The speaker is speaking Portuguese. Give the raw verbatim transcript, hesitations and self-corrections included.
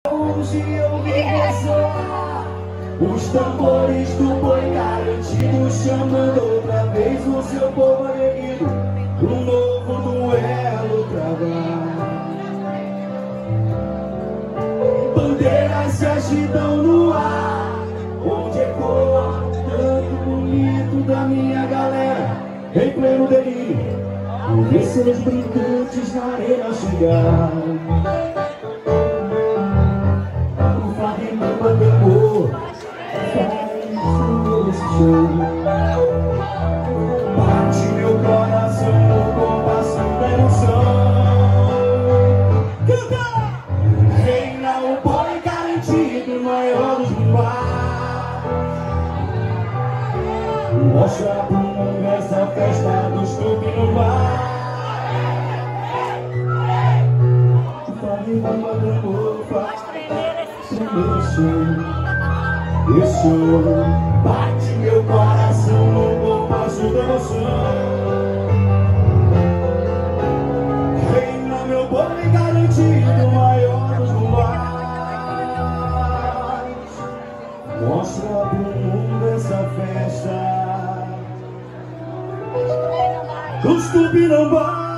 Hoje eu vim dançar os tambores do boi garantido, chamando outra vez o seu povo aguerrido, um novo duelo travar. Bandeiras se agitam no ar, onde ecoa tanto bonito da minha galera, em pleno delírio, e ver seus brincantes na arena chegar. Bate meu coração no compasso da emoção. Canta! Reina o boi garantido, maior dos mar. Mostra pro mundo essa festa dos clubes no mar. Fale uma do faz tremer o chão. Isso bate meu coração no compasso da emoção. Reina meu boi garantido, maior dos lugares. Mostra pro mundo essa festa. Os Tupinambás.